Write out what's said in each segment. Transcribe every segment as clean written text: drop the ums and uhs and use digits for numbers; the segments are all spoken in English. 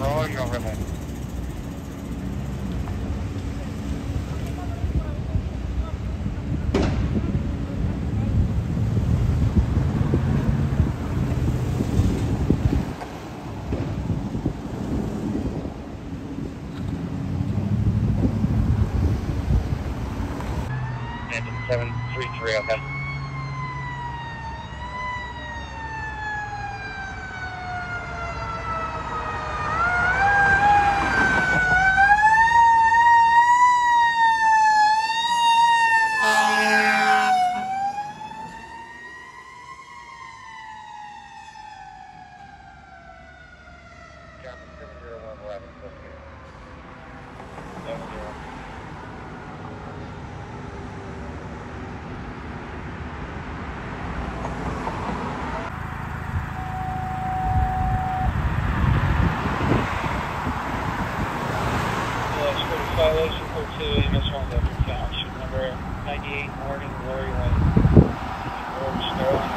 overall, you don't really. Engine 733, okay. Traffic 70111, associated. 70. Violation for 2, EMS 1 Deptford Township, number 98, Morning Glory Lane. Road Sterling.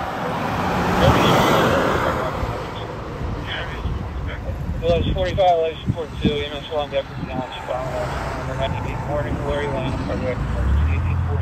Village 40 violation for 2, EMS 1 Deptford Township, number 98, Morning Glory Lane, cardiac emergency 1840.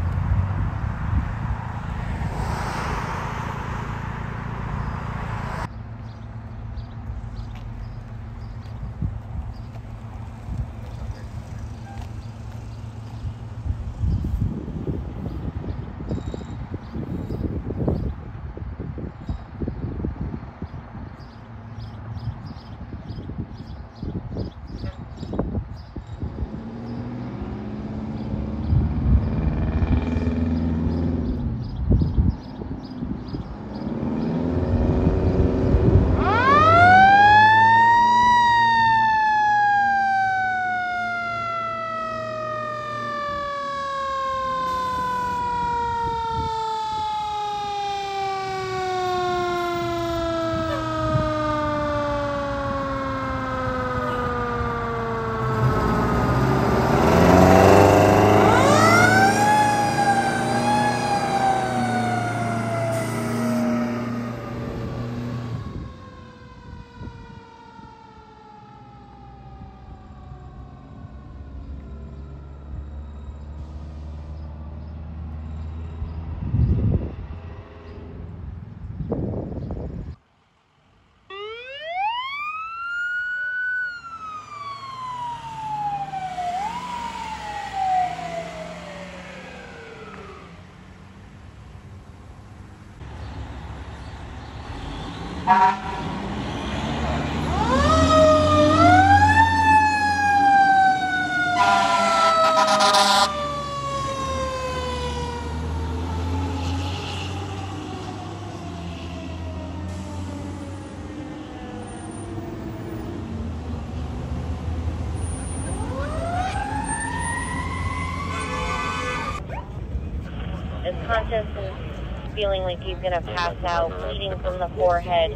His conscious and feeling like he's going to pass out, bleeding from the forehead.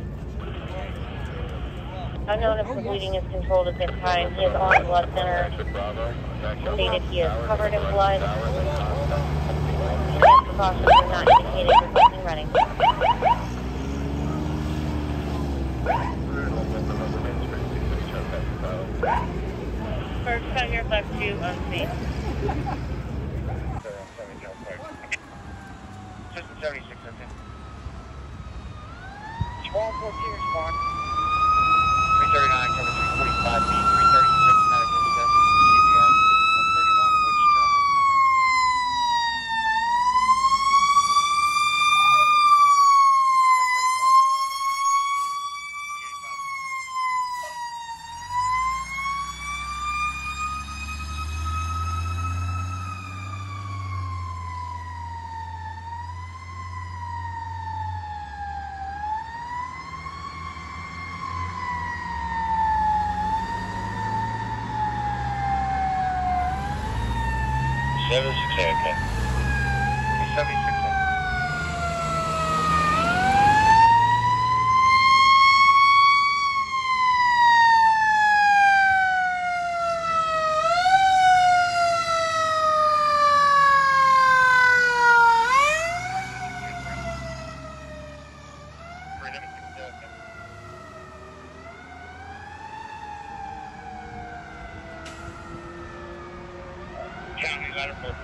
Unknown if the bleeding is controlled at this time. He is on blood center. Stated he is covered in blood. Advanced precautions are not indicated. Requesting running. First time you're left to unsafe. System 76, okay. 1214 respond. 339, cover 345 feet, 336 medical assist. CPS 131 Woods Drive. Okay. 76.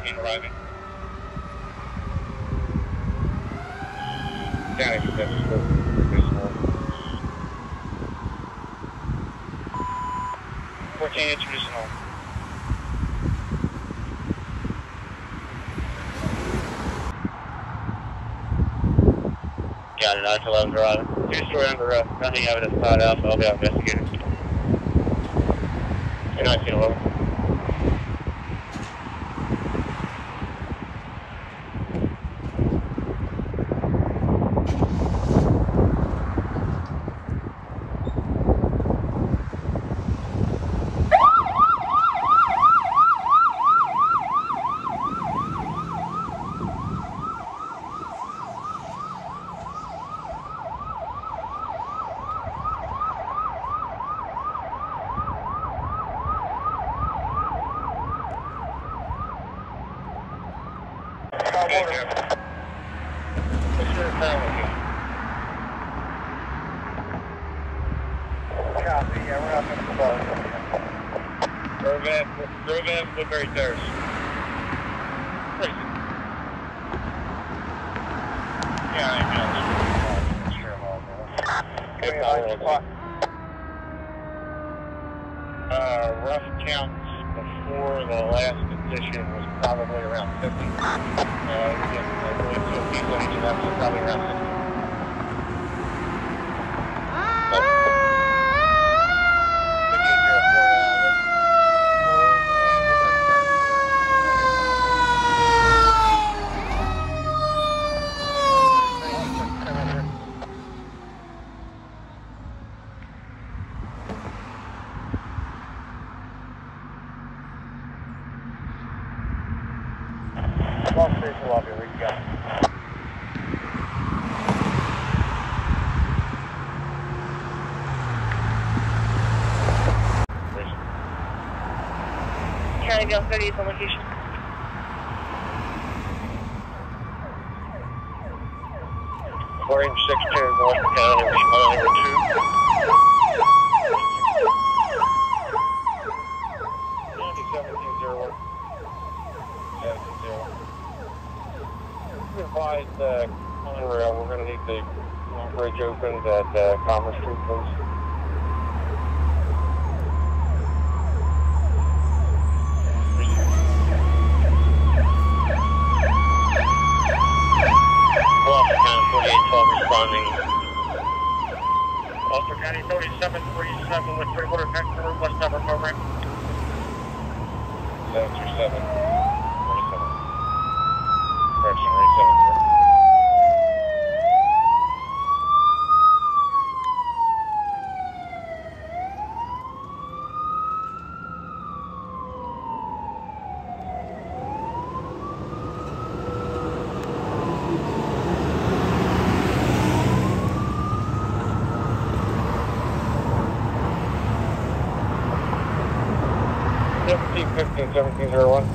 14 arriving. County congestion still pretty small. 14 introducing home. Got it, 911 driving. Two-story under nothing evidence tied out, so I'll be out investigating. 1911. What's your family? Copy, yeah, we're up in the bar. Grovev, Woodbury Terrace. Crazy. Yeah, I know. Sure, I'm all good. Rough counts before the last edition was probably around 50. Probably around 60. Long station lobby, where you got? Countyville 30 is the location. Orange 610 North County, responding with 2. 1701. 1701. Advise Conrail, we're going to need the bridge opened at Commerce Street, please. Gloucester County 4812 responding. Gloucester County 3737 with 3-quarter vector bus number program. 737. 47. Correction, rate 74. Seventeen 1701.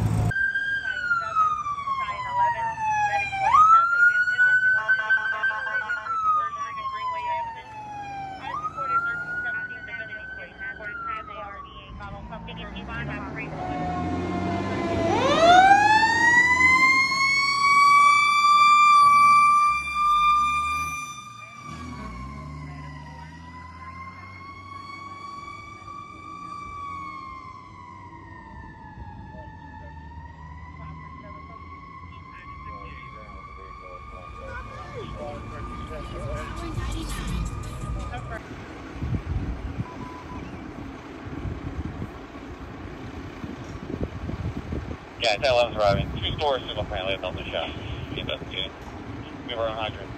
Yeah, 1011's arriving. 2-story single family at Delta Shop. Keep investigating. We were on hydrant.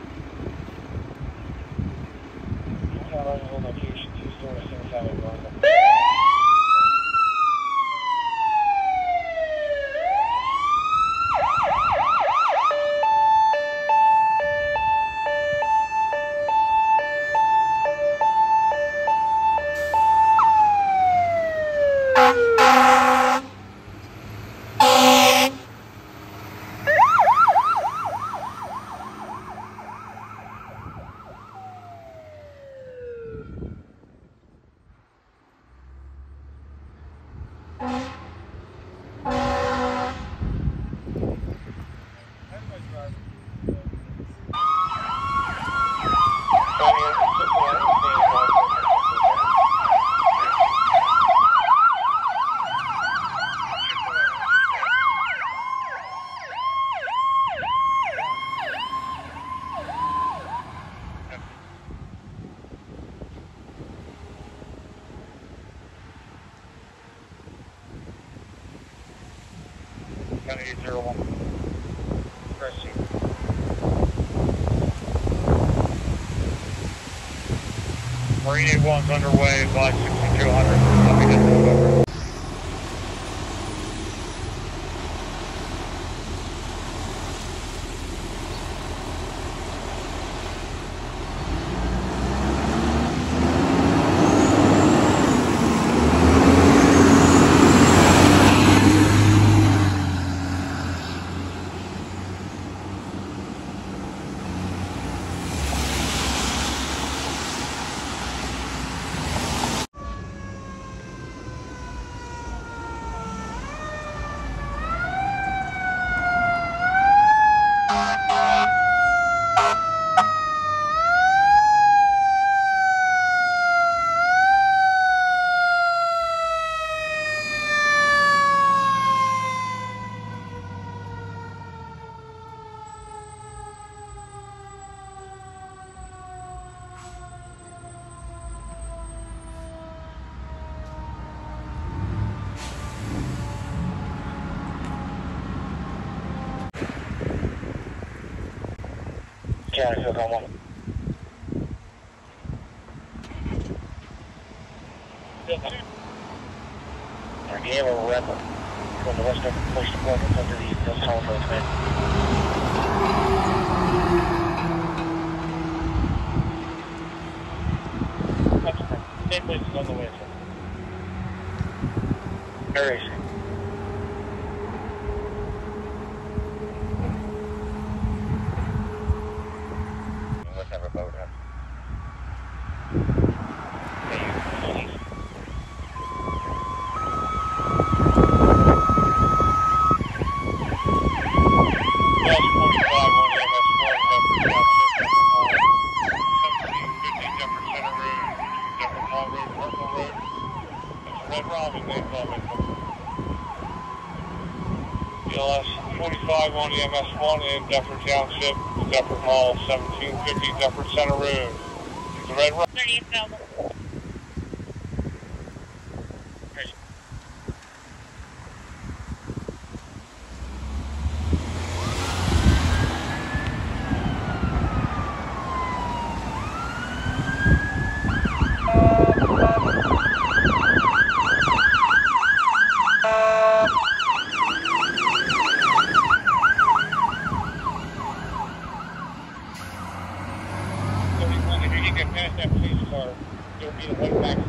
1011 location, 2-story single family. 10-801. Proceed. Marine 81's underway by 6200. Copy that, rolled over. County, Phil, come on. Again, we're rebel. From the Western Police Department under the Hills Telephone Command. State police is on the way, sir. Where is he? Let's have a boat up. BLS 45 on EMS1 in Deptford Township, Deptford Mall, 1750 Deptford Center Road. The Red Rock. 38 available. If you get past that police car, there'll be a way back